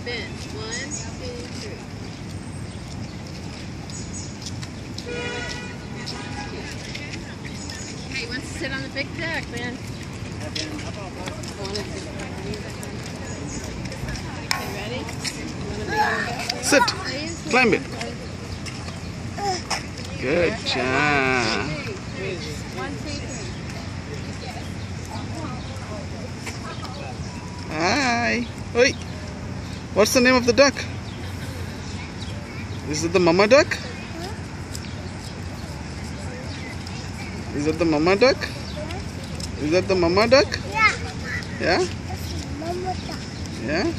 Ben. 1, 2, 3. Hey, he wants to sit on the big deck, man. Okay, ready? Sit. Climb it. Good job. 1, 2, 3. Hi. Oi. What's the name of the duck? Is it the mama duck? Is it the mama duck? Is that the mama duck? Yeah. Yeah? Mama duck. Yeah?